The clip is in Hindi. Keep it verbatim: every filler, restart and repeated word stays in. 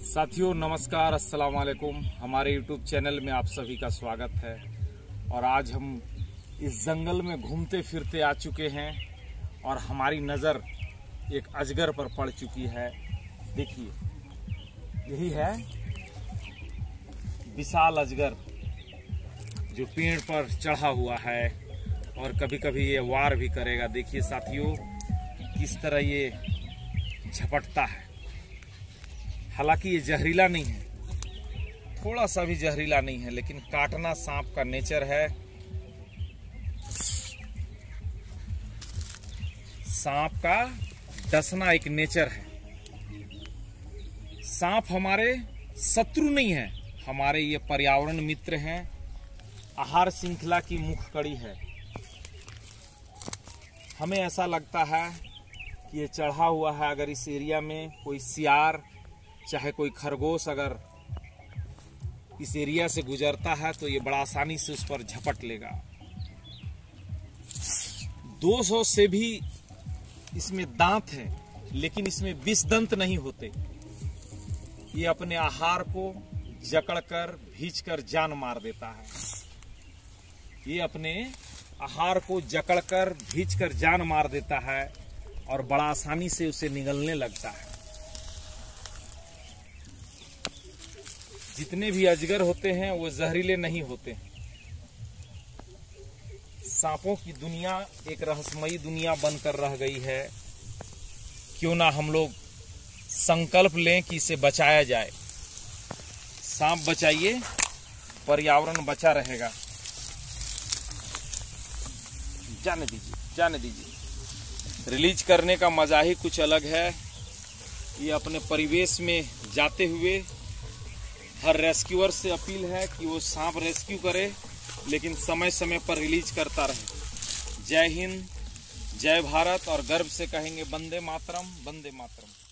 साथियों नमस्कार, अस्सलाम वालेकुम। हमारे यूट्यूब चैनल में आप सभी का स्वागत है। और आज हम इस जंगल में घूमते फिरते आ चुके हैं और हमारी नज़र एक अजगर पर पड़ चुकी है। देखिए, यही है विशाल अजगर जो पेड़ पर चढ़ा हुआ है और कभी कभी ये वार भी करेगा। देखिए साथियों, किस तरह ये झपटता है। हालांकि ये जहरीला नहीं है, थोड़ा सा भी जहरीला नहीं है, लेकिन काटना सांप का नेचर है। सांप का डसना एक नेचर है। सांप हमारे शत्रु नहीं है, हमारे ये पर्यावरण मित्र हैं। आहार श्रृंखला की मुख्य कड़ी है। हमें ऐसा लगता है कि ये चढ़ा हुआ है। अगर इस एरिया में कोई सियार चाहे कोई खरगोश अगर इस एरिया से गुजरता है तो ये बड़ा आसानी से उस पर झपट लेगा। दो सौ से भी इसमें दांत हैं, लेकिन इसमें विष दंत नहीं होते। ये अपने आहार को जकड़कर भींचकर जान मार देता है। ये अपने आहार को जकड़कर भींचकर जान मार देता है और बड़ा आसानी से उसे निगलने लगता है। जितने भी अजगर होते हैं वो जहरीले नहीं होते। सांपों की दुनिया एक रहस्यमयी दुनिया बनकर रह गई है। क्यों ना हम लोग संकल्प लें कि इसे बचाया जाए। सांप बचाइए, पर्यावरण बचा रहेगा। जाने दीजिए, जाने दीजिए। रिलीज करने का मजा ही कुछ अलग है। ये अपने परिवेश में जाते हुए हर रेस्क्यूअर से अपील है कि वो सांप रेस्क्यू करे, लेकिन समय समय पर रिलीज करता रहे। जय हिंद, जय भारत, और गर्व से कहेंगे वंदे मातरम, वंदे मातरम।